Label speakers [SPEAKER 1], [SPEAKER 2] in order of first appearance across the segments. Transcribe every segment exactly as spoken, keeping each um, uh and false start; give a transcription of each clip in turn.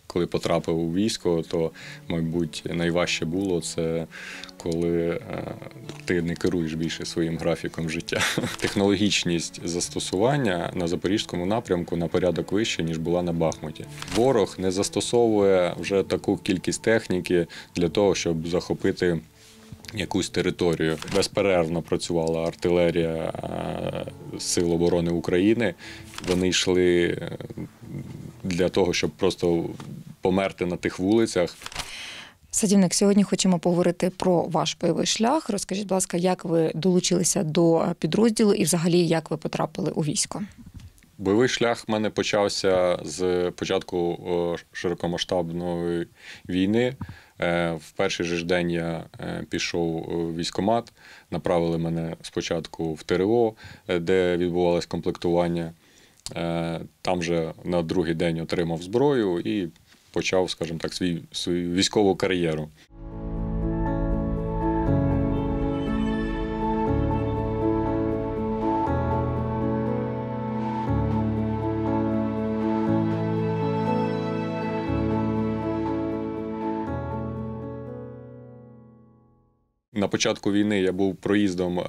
[SPEAKER 1] Коли потрапив у військо, то, мабуть, найважче було це коли ти не керуєш більше своїм графіком життя. Технологічність застосування на Запорізькому напрямку на порядок вище, ніж була на Бахмуті. Ворог не застосовує вже таку кількість техніки для того, щоб захопити якусь територію. Безперервно працювала артилерія Сил оборони України. Вони йшли для того, щоб просто померти на тих вулицях.
[SPEAKER 2] Садівник, сьогодні хочемо поговорити про ваш бойовий шлях. Розкажіть, будь ласка, як ви долучилися до підрозділу і взагалі як ви потрапили у військо?
[SPEAKER 1] Бойовий шлях в мене почався з початку широкомасштабної війни. В перший же день я пішов у військкомат, направили мене спочатку в ТРО, де відбувалось комплектування. Там же на другий день отримав зброю і почав, скажімо так, свій, свою військову кар'єру. На початку війни я був проїздом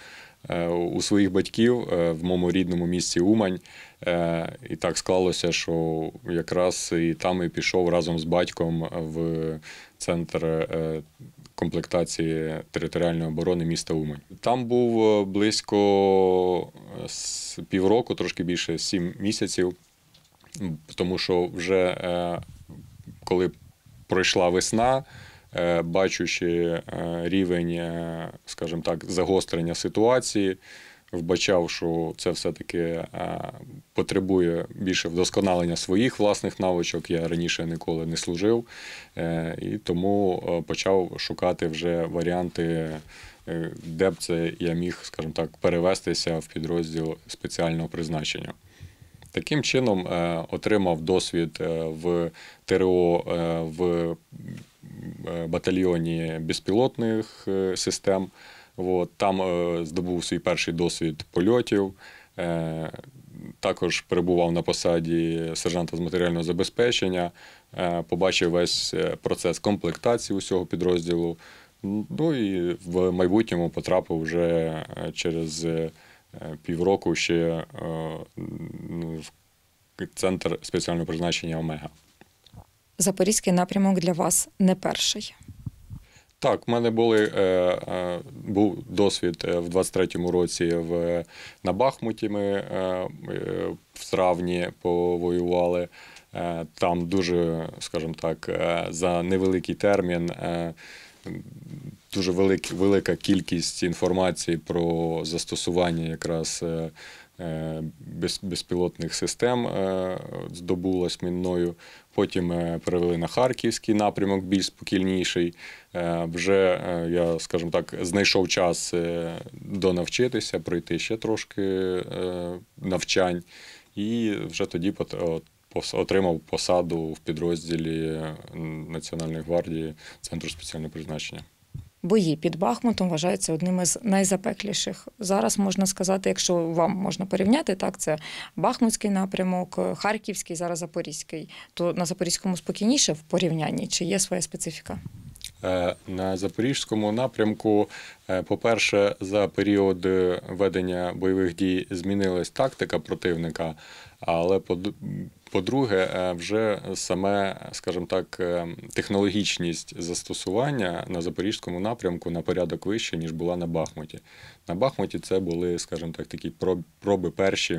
[SPEAKER 1] у своїх батьків в моєму рідному місті Умань. І так склалося, що якраз і там і пішов разом з батьком в центр комплектації територіальної оборони міста Умань. Там був близько півроку, трошки більше, сім місяців, тому що вже коли пройшла весна, бачучи рівень, скажімо так, загострення ситуації, вбачав, що це все-таки потребує більше вдосконалення своїх власних навичок. Я раніше ніколи не служив, і тому почав шукати вже варіанти, де б це я міг, скажімо так, перевестися в підрозділ спеціального призначення. Таким чином отримав досвід в ТРО в батальйоні безпілотних систем. Там здобув свій перший досвід польотів. Також перебував на посаді сержанта з матеріального забезпечення, побачив весь процес комплектації усього підрозділу. Ну і в майбутньому потрапив вже через півроку ще в центр спеціального призначення «Омега».
[SPEAKER 2] Запорізький напрямок для вас не перший.
[SPEAKER 1] Так, в мене були, був досвід в двадцять третьому році в, на Бахмуті. Ми в травні повоювали. Там дуже, скажімо так, за невеликий термін дуже велик, велика кількість інформації про застосування якраз без, безпілотних систем здобулась мною. Потім перевели на Харківський напрямок, більш спокійніший. Вже я, скажімо так, знайшов час донавчитися, пройти ще трошки навчань. І вже тоді отримав посаду в підрозділі Національної гвардії Центру спеціального призначення.
[SPEAKER 2] Бої під Бахмутом вважаються одним із найзапекліших. Зараз можна сказати, якщо вам можна порівняти, так, це Бахмутський напрямок, Харківський, зараз Запорізький. То на Запорізькому спокійніше в порівнянні, чи є своя специфіка?
[SPEAKER 1] На Запорізькому напрямку, по-перше, за період ведення бойових дій змінилась тактика противника, але по-друге, вже саме, скажімо так, технологічність застосування на Запорізькому напрямку на порядок вище, ніж була на Бахмуті. На Бахмуті це були, скажімо так, такі проби перші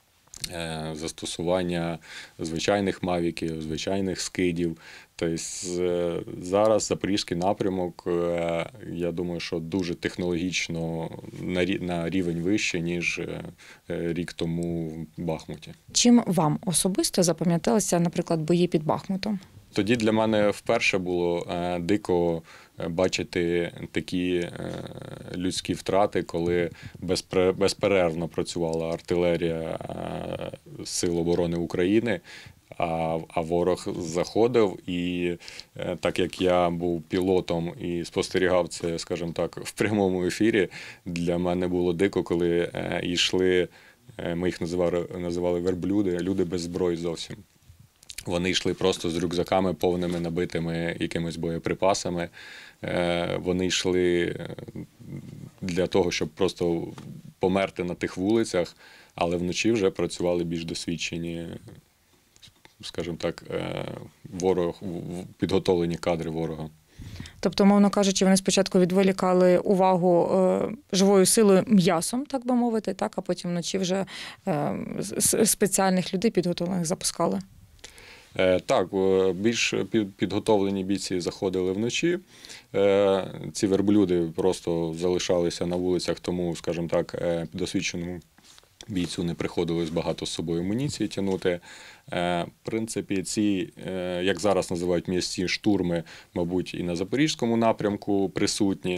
[SPEAKER 1] застосування звичайних мавіків, звичайних скидів. Тобто зараз Запорізький напрямок, я думаю, що дуже технологічно на рівень вище, ніж рік тому в Бахмуті.
[SPEAKER 2] Чим вам особисто запам'яталися, наприклад, бої під Бахмутом?
[SPEAKER 1] Тоді для мене вперше було дико бачити такі людські втрати, і безперервно працювала артилерія Сил оборони України, а ворог заходив. І так як я був пілотом і спостерігав це, скажімо так, в прямому ефірі, для мене було дико, коли йшли, ми їх називали, називали верблюди, люди без зброї зовсім. Вони йшли просто з рюкзаками повними набитими якимись боєприпасами. Вони йшли для того, щоб просто померти на тих вулицях, але вночі вже працювали більш досвідчені, скажімо так, ворог, підготовлені кадри ворога.
[SPEAKER 2] Тобто, мовно кажучи, вони спочатку відволікали увагу е, живою силою м'ясом, так би мовити, так, а потім вночі вже е, спеціальних людей підготовлених запускали.
[SPEAKER 1] Е, так, більш підготовлені бійці заходили вночі. Е, ці верблюди просто залишалися на вулицях, тому, скажімо так, досвідченому бійцю не приходилось багато з собою амуніції тягнути. В принципі, ці, як зараз називають, м'ясні штурми, мабуть, і на Запорізькому напрямку присутні.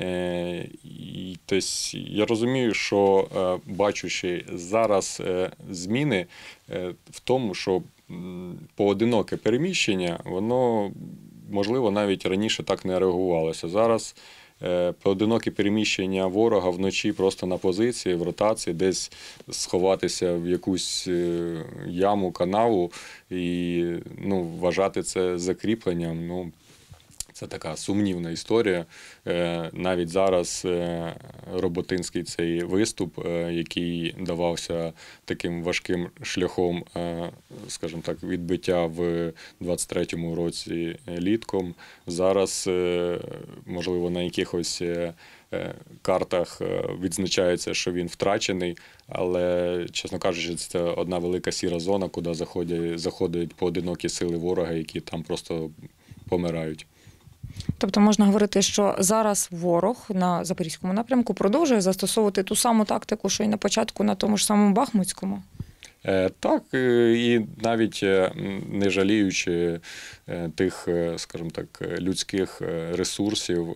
[SPEAKER 1] І, тобто, я розумію, що бачучи зараз зміни в тому, що поодиноке переміщення, воно, можливо, навіть раніше так не реагувалося. Зараз поодинокі переміщення ворога вночі просто на позиції, в ротації, десь сховатися в якусь яму, канаву і ну, вважати це закріпленням. Ну, це така сумнівна історія. Навіть зараз роботинський цей виступ, який давався таким важким шляхом, скажімо так, відбиття в двадцять третьому році літком, зараз, можливо, на якихось картах відзначається, що він втрачений, але, чесно кажучи, це одна велика сіра зона, куди заходять, заходять поодинокі сили ворога, які там просто помирають.
[SPEAKER 2] Тобто можна говорити, що зараз ворог на Запорізькому напрямку продовжує застосовувати ту саму тактику, що й на початку на тому ж самому Бахмутському?
[SPEAKER 1] Так, і навіть не жаліючи тих, скажімо так, людських ресурсів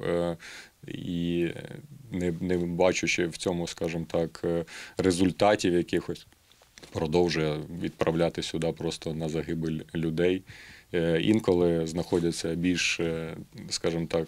[SPEAKER 1] і не, не бачучи в цьому, скажімо так, результатів якихось, продовжує відправляти сюди просто на загибель людей. Інколи знаходяться більш, скажімо так,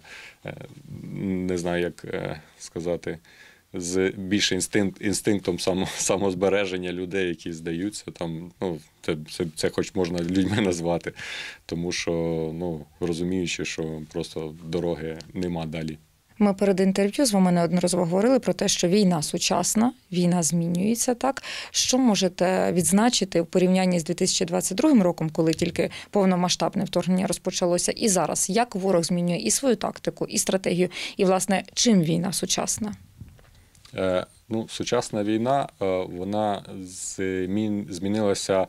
[SPEAKER 1] не знаю, як сказати, з більше інстинкт, інстинктом само, самозбереження людей, які здаються там, ну, це, це, це хоч можна людьми назвати, тому що, ну, розуміючи, що просто дороги нема далі.
[SPEAKER 2] Ми перед інтерв'ю з вами неодноразово говорили про те, що війна сучасна, війна змінюється, так? Що можете відзначити в порівнянні з дві тисячі двадцять другим роком, коли тільки повномасштабне вторгнення розпочалося, і зараз? Як ворог змінює і свою тактику, і стратегію, і, власне, чим війна сучасна?
[SPEAKER 1] Е, ну, сучасна війна, вона змін, змінилася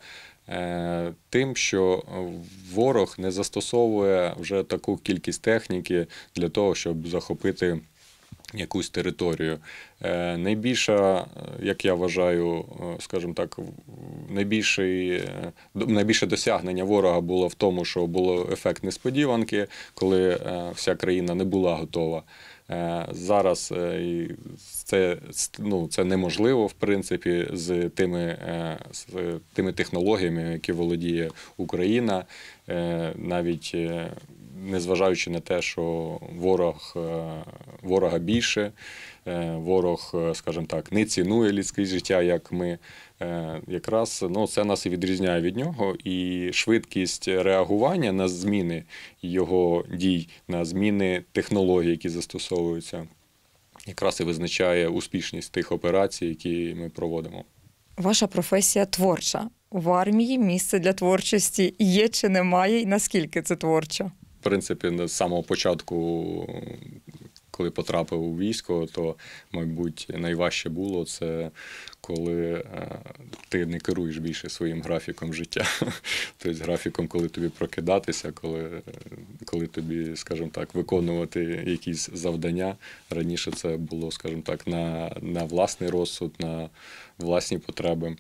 [SPEAKER 1] тим, що ворог не застосовує вже таку кількість техніки для того, щоб захопити якусь територію. Найбільша, як я вважаю, скажімо так, найбільше, найбільше досягнення ворога було в тому, що було ефект несподіванки, коли вся країна не була готова. Зараз це, ну, це неможливо, в принципі, з тими, з тими технологіями, які володіє Україна, навіть незважаючи на те, що ворог, ворога більше, ворог, скажімо так, не цінує людське життя, як ми. Якраз ну, це нас і відрізняє від нього, і швидкість реагування на зміни його дій, на зміни технологій, які застосовуються, якраз і визначає успішність тих операцій, які ми проводимо.
[SPEAKER 2] Ваша професія творча. В армії місце для творчості є чи немає, і наскільки це творчо?
[SPEAKER 1] В принципі, з самого початку, коли потрапив у військо, то, мабуть, найважче було це, коли ти не керуєш більше своїм графіком життя. Тобто графіком, коли тобі прокидатися, коли, коли тобі, скажімо так, виконувати якісь завдання. Раніше це було, скажімо так, на, на власний розсуд, на власні потреби.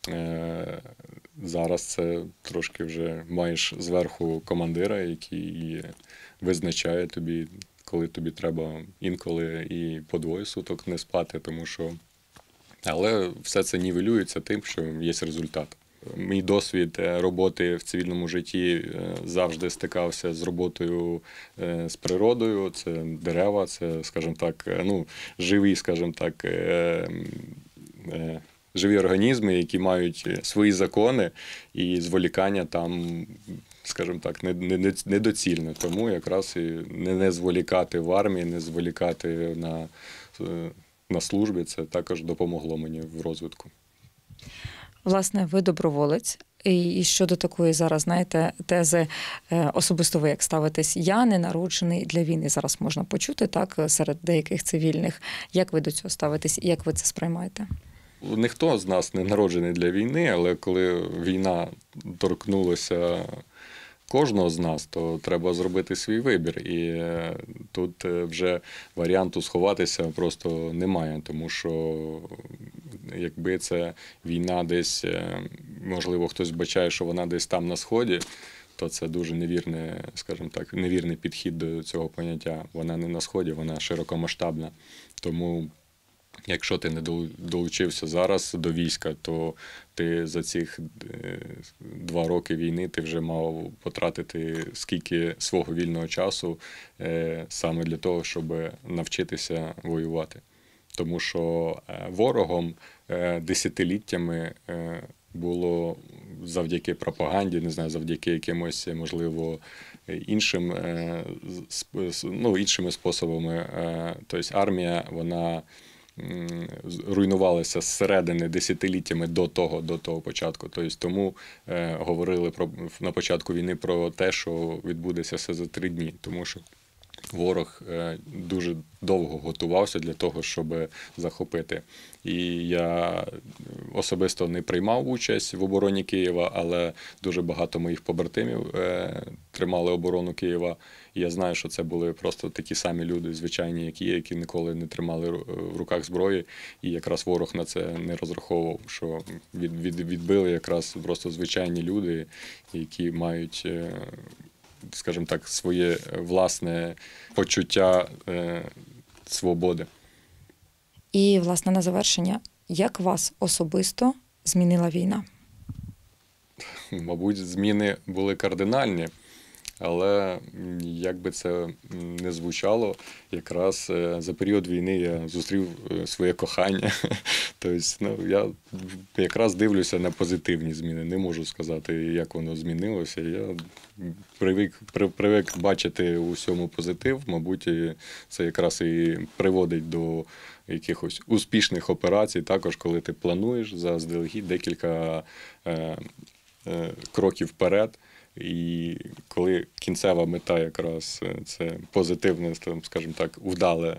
[SPEAKER 1] Зараз це трошки вже маєш зверху командира, який визначає тобі, коли тобі треба інколи і по двоє суток не спати, тому що... Але все це нівелюється тим, що є результат. Мій досвід роботи в цивільному житті завжди стикався з роботою з природою. Це дерева, це, скажімо так, ну, живі, скажімо так, живі організми, які мають свої закони, і зволікання там, скажімо так, недоцільне. Тому якраз і не, не зволікати в армії, не зволікати на, на службі, це також допомогло мені в розвитку.
[SPEAKER 2] Власне, ви доброволець. І щодо такої зараз, знаєте, тези, особисто ви як ставитесь, я не народжений для війни, зараз можна почути, так, серед деяких цивільних. Як ви до цього ставитесь і як ви це сприймаєте?
[SPEAKER 1] Ніхто з нас не народжений для війни, але коли війна торкнулася кожного з нас, то треба зробити свій вибір. І тут вже варіанту сховатися просто немає, тому що якби це війна десь, можливо, хтось вбачає, що вона десь там на Сході, то це дуже невірне, скажімо так, невірний підхід до цього поняття. Вона не на Сході, вона широкомасштабна. Тому якщо ти не долучився зараз до війська, то ти за цих два роки війни ти вже мав потратити скільки свого вільного часу саме для того, щоб навчитися воювати. Тому що ворогом десятиліттями було завдяки пропаганді, не знаю, завдяки якимось, можливо, іншим, ну, іншими способами. Тобто армія, вона руйнувалася зсередини десятиліттями до того, до того початку. Тобто, тому е, говорили про, на початку війни про те, що відбудеться все за три дні. Тому що ворог е, дуже довго готувався для того, щоб захопити. І я особисто не приймав участь в обороні Києва, але дуже багато моїх побратимів е, тримали оборону Києва. І я знаю, що це були просто такі самі люди, звичайні, як є, які ніколи не тримали в руках зброї. І якраз ворог на це не розраховував, що від, від, відбили якраз просто звичайні люди, які мають, скажімо так, своє власне почуття е, свободи.
[SPEAKER 2] І, власне, на завершення, як вас особисто змінила війна?
[SPEAKER 1] Мабуть, зміни були кардинальні, але як би це не звучало, якраз за період війни я зустрів своє кохання. Тобто, ну, я якраз дивлюся на позитивні зміни. Не можу сказати, як воно змінилося. Я привик, привик бачити у всьому позитив. Мабуть, це якраз і приводить до якихось успішних операцій. Також, коли ти плануєш заздалегідь декілька е, е, кроків вперед. І коли кінцева мета якраз це позитивне, скажімо так, вдале,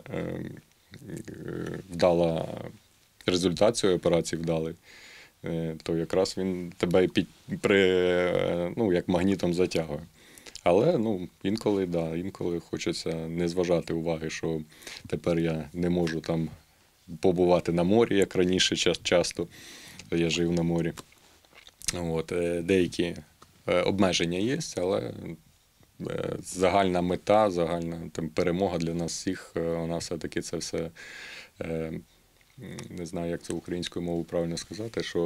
[SPEAKER 1] вдала результат цієї операції вдалий, то якраз він тебе під, при, ну, як магнітом затягує. Але ну, інколи, да, інколи хочеться не зважати уваги, що тепер я не можу там побувати на морі, як раніше часто я жив на морі. От, деякі обмеження є, але загальна мета, загальна там, перемога для нас всіх, вона все-таки це все, не знаю, як це українською мовою правильно сказати, що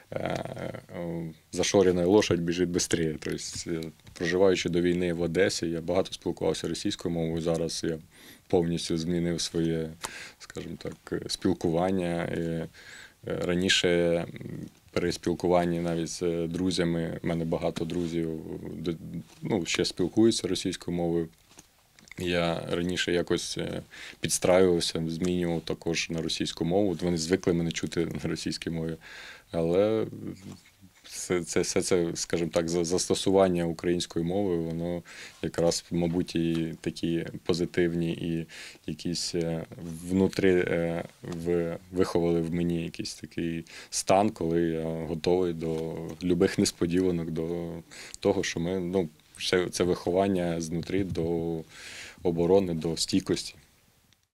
[SPEAKER 1] зашорена лошадь біжить швидше. Тобто, проживаючи до війни в Одесі, я багато спілкувався російською мовою, зараз я повністю змінив своє, скажімо так, спілкування. І раніше при спілкуванні навіть з друзями, в мене багато друзів, ну, ще спілкуються російською мовою. Я раніше якось підстраювався, змінював також на російську мову. Вони звикли мене чути на російській мові. Але це, це, все це, скажімо так, застосування української мови, воно якраз, мабуть, і такі позитивні, і якісь внутрі виховали в мені якийсь такий стан, коли я готовий до любих несподіванок, до того, що ми, ну, це виховання знутрі до оборони, до стійкості.